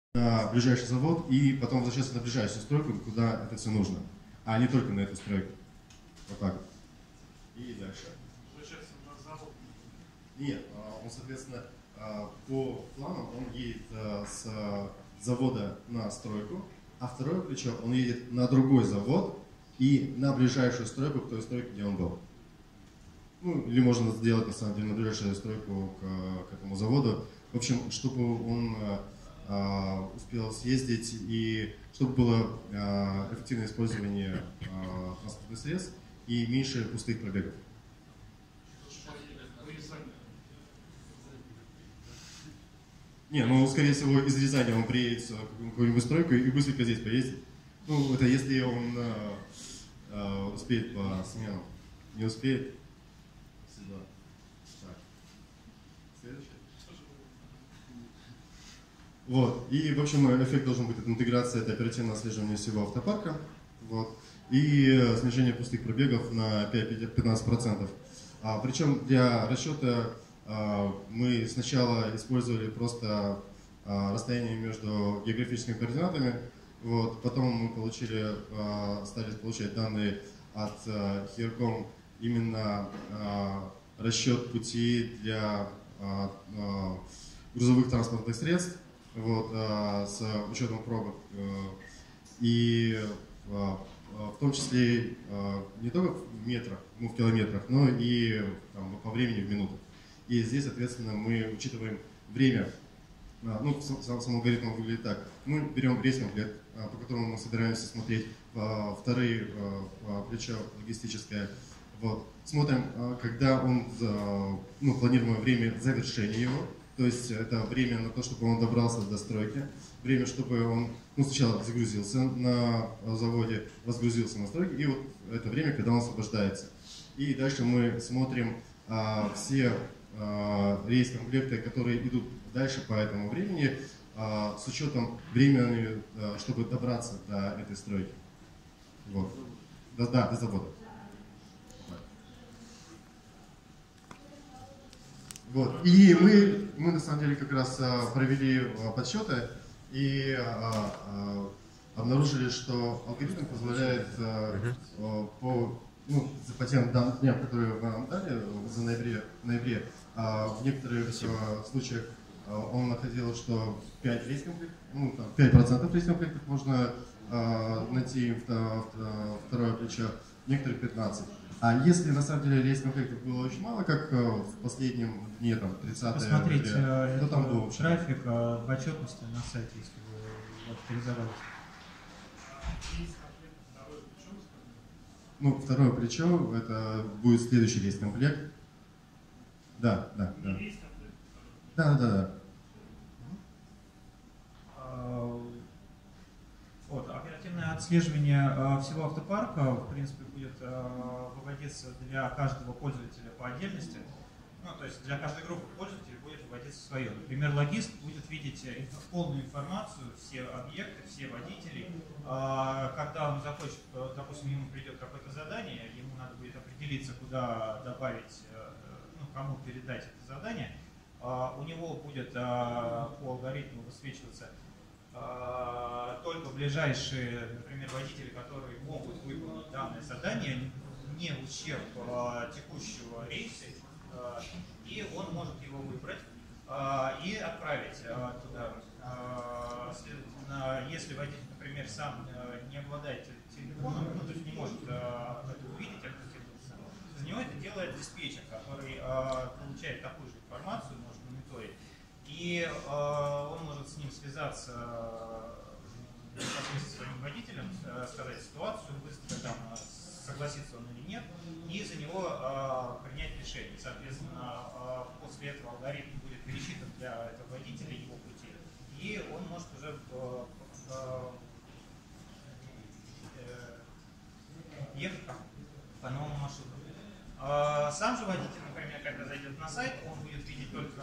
на ближайший завод и потом возвращаться на ближайшую стройку, куда это все нужно, а не только на эту стройку. Вот так вот. И дальше. Возвращаться на завод? Нет, он, соответственно, по планам он едет с завода на стройку, а второе плечо он едет на другой завод и на ближайшую стройку к той стройке, где он был. Ну, или можно сделать, на самом деле, на ближайшую стройку к этому заводу. В общем, чтобы он успел съездить и чтобы было эффективное использование транспортных средств и меньше пустых пробегов. Не, ну, скорее всего, из Рязани он приедет в какую-нибудь стройку и быстренько здесь поездит. Ну, это если он успеет по сменам. Не успеет. Сюда. Так. Следующий. Вот. И, в общем, эффект должен быть. Это интеграция, это оперативное отслеживание всего автопарка. Вот. И снижение пустых пробегов на 5-15%. Причем для расчета мы сначала использовали просто расстояние между географическими координатами, вот, потом мы стали получать данные от HERCOM, именно расчет пути для грузовых транспортных средств, вот, с учетом пробок, и в том числе не только в метрах, ну, в километрах, но и там, по времени в минутах. И здесь, соответственно, мы учитываем время. Ну, сам алгоритм выглядит так. Мы берем рейс-комплект, по которому мы собираемся смотреть вторые плечо логистическое. Вот. Смотрим, когда он, ну, планируемое время завершения его. То есть это время на то, чтобы он добрался до стройки. Время, чтобы он, ну, сначала загрузился на заводе, разгрузился на стройке. И вот это время, когда он освобождается. И дальше мы смотрим все рейс-комплекты, которые идут дальше по этому времени, с учетом времени, чтобы добраться до этой стройки. Вот. До завода. Вот. И мы на самом деле как раз провели подсчеты и обнаружили, что алгоритм позволяет по тем дням, которые вы нам дали за ноябре, в некоторых случаях он находил, что 5 рейс-комплектов, ну, 5% рейс-комплектов можно найти второе плечо, некоторых 15%. А если на самом деле рейс-комплектов было очень мало, как в последнем дне, там, 30 Посмотрите, то там был вообще график в отчетности на сайте, если вы авторизовались. Ну, второе плечо, это будет следующий рейс-комплект. Да. Да. Вот, оперативное отслеживание всего автопарка, в принципе, будет выводиться для каждого пользователя по отдельности. Ну, то есть для каждой группы пользователей будет выводиться свое. Например, логист будет видеть полную информацию, все объекты, все водители. Когда он захочет, допустим, ему придет какое-то задание, ему надо будет определиться, куда добавить, ну, кому передать это задание. У него будет по алгоритму высвечиваться только ближайшие, например, водители, которые могут выполнить данное задание, не в ущерб текущего рейса, и он может его выбрать и отправить туда. Следовательно, если водитель, например, сам не обладает телефоном, ну, то есть не может это увидеть, активироваться, за него это делает диспетчер, который получает такую же информацию, может мониторить, и он может с ним связаться со своим водителем, сказать ситуацию, быстро там согласится он или нет, и за него принять решение. Соответственно, после этого алгоритм будет пересчитан для этого водителя его пути, и он может уже ехать по новому маршруту. Сам же водитель, например, когда зайдет на сайт, он будет видеть только...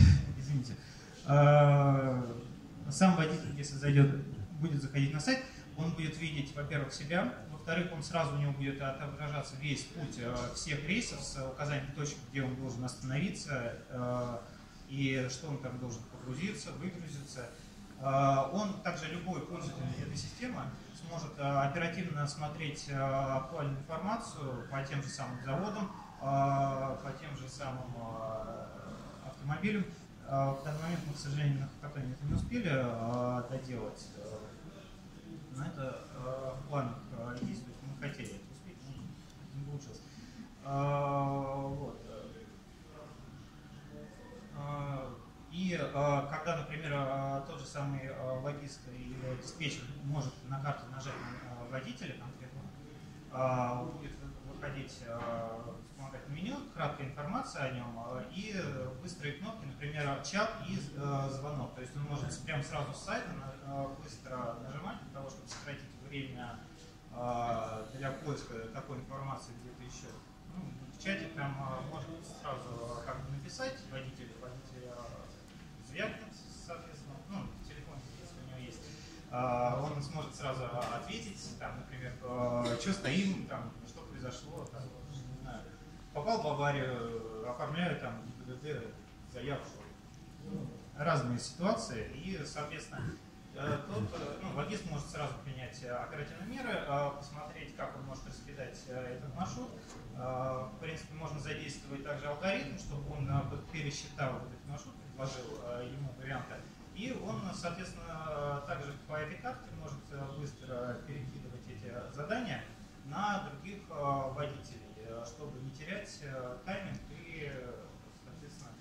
Извините. Сам водитель, если будет заходить на сайт, Он будет видеть, во-первых, себя, во-вторых, он сразу у него будет отображаться весь путь всех рейсов с указанием точек, где он должен остановиться и что он там должен погрузиться, выгрузиться. Он также, любой пользователь этой системы, сможет оперативно смотреть актуальную информацию по тем же самым заводам, по тем же самым автомобилям. В данный момент мы, к сожалению, на хакатоне это не успели доделать. Но это в планах есть, то есть мы хотели это успеть, но не получилось. Вот. И когда, например, тот же самый логист или диспетчер может на карту нажать на водителя конкретно, будет выходить вспомогательное меню, краткая информация о нем и быстрые кнопки, например, чат и звонок. То есть он может прямо сразу с сайта быстро нажимать для того, чтобы сократить время для поиска такой информации где-то еще. Ну, в чате прям можно сразу как бы написать водителю, звякнуть, соответственно, ну, в телефоне, если у него есть, он сможет сразу ответить, там, например, что стоим, там, что произошло, там, не знаю, попал в аварию, оформляю там ГИБДД заявку, разные ситуации, и, соответственно, логист может сразу принять оперативные меры, посмотреть, как он может раскидать этот маршрут. В принципе, можно задействовать также алгоритм, чтобы он пересчитал этот маршрут, предложил ему варианты. И он, соответственно, также по этой карте может быстро перекидывать эти задания на других водителей, чтобы не терять тайминг и, соответственно...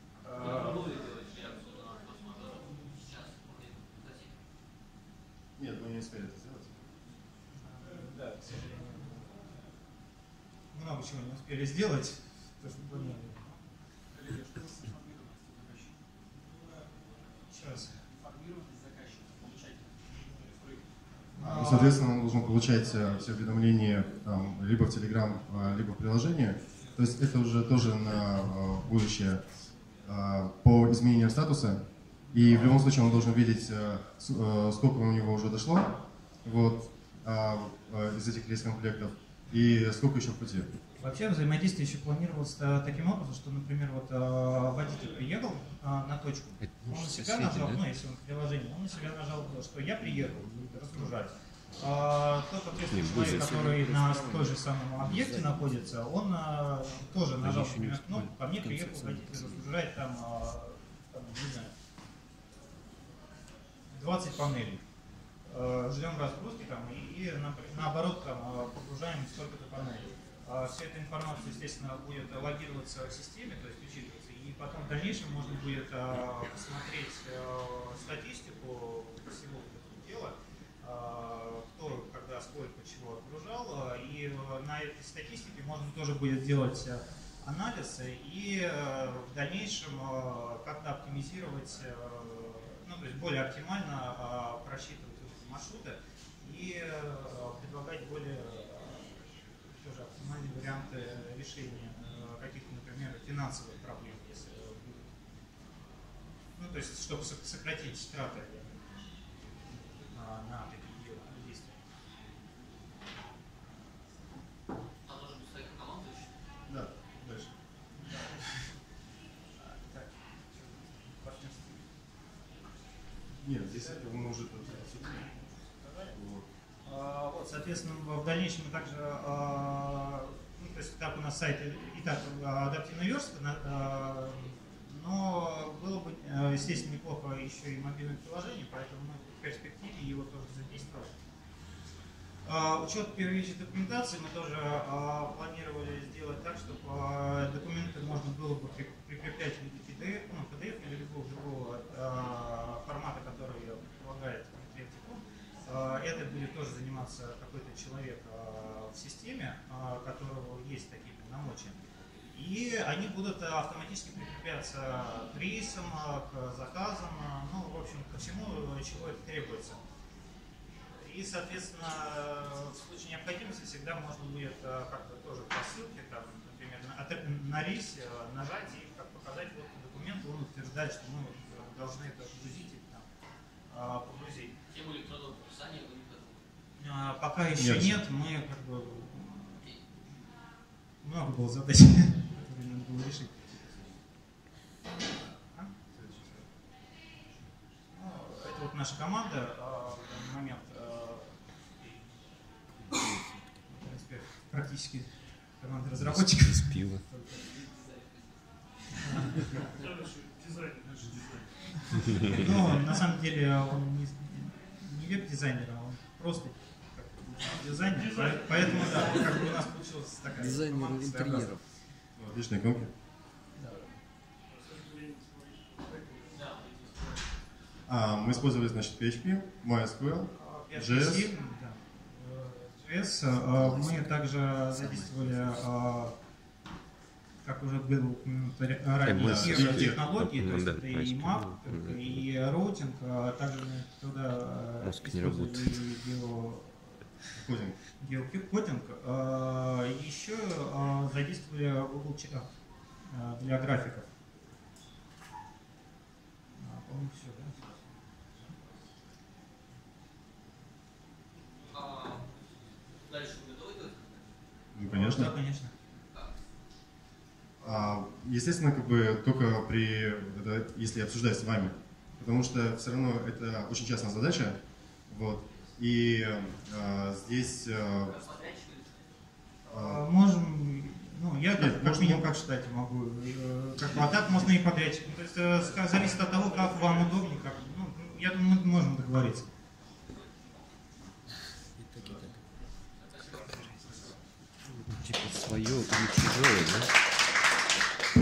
Нет, мы не успели это сделать. Да, к сожалению. Много чего не успели сделать, то, что планировали. Коллеги, что с информированностью заказчика? Сейчас. Информированность заказчика, получателя. Соответственно, он должен получать все уведомления там, либо в Telegram, либо в приложении. То есть это уже тоже на будущее по изменению статуса. И в любом случае он должен видеть, сколько у него уже дошло вот, из этих рейс-комплектов и сколько еще в пути. Вообще взаимодействие еще планировалось таким образом, что, например, вот водитель приехал на точку, он на себя нажал, ну если он в приложении, он на себя нажал, что я приехал, разгружать. Тот ответственный человек, который на той же самом объекте находится, он тоже нажал, например, кнопку, ко мне приехал водитель разгружать там не знаю, 20 панелей. Ждем разгрузки там, и наоборот там, погружаем столько-то панелей. Вся эта информация, естественно, будет логироваться в системе, то есть учитываться, и потом в дальнейшем можно будет посмотреть статистику всего этого дела, кто, когда, сколько чего отгружал, и на этой статистике можно тоже будет делать анализ и в дальнейшем как-то оптимизировать, ну, то есть более оптимально просчитывать маршруты и предлагать более тоже оптимальные варианты решения каких-то, например, финансовых проблем, если будет. Ну, то есть, чтобы сократить траты на такие действия. А должен быть своих команд еще? Да, дальше. Так, партнерство. Нет, здесь это мы уже тут. Вот, соответственно, в дальнейшем мы также, ну, то есть так у нас сайт и так адаптивная верстка, но было бы, естественно, неплохо еще и мобильное приложение, поэтому мы в перспективе его тоже задействовали. Учет первичной документации мы тоже планировали сделать так, чтобы документы можно было бы прикреплять в виде PDF, ну, PDF или любого другого формата, который предполагает Creative. Это будет тоже заниматься какой-то человек в системе, у которого есть такие полномочия. И они будут автоматически прикрепляться к рейсам, к заказам, ну, в общем, ко всему, чего это требуется. И, соответственно, в случае необходимости всегда можно будет как-то тоже по ссылке, там, например, на рейс нажать и как показать вот документ, он утверждает, что мы должны это погрузить или там, погрузить. Тему электронного подписания вы не готовы? Пока еще Нет. нет, мы как бы много было задач, которые надо было решить. Ну, это вот наша команда в данный момент. В принципе, практически команда разработчиков. Без пива. Ну, на самом деле, он не веб-дизайнер, а он просто дизайнер. Поэтому, да, как бы у нас получилась такая Дизайнер команда своеобразная. интерьеров. Отличные иконки. Мы использовали, значит, PHP, MySQL, JS. JS. Мы также задействовали, как уже было упомянуто ранее, MS. технологии, то есть Да, это и MySQL. MAP, и роутинг, также мы туда Мозг не использовали Кодинг. геокодинг. Еще задействовали Google для графиков. По-моему, все, да? Дальше вы готовы делать? Ну, конечно. Да, конечно. Естественно, как бы только если обсуждать с вами, потому что все равно это очень частная задача, вот. И здесь Можем, ну, я Нет, как может, минимум как считать могу. А так можно и подрядчиком. То есть зависит от того, как вам удобнее. Ну, я думаю, мы можем договориться.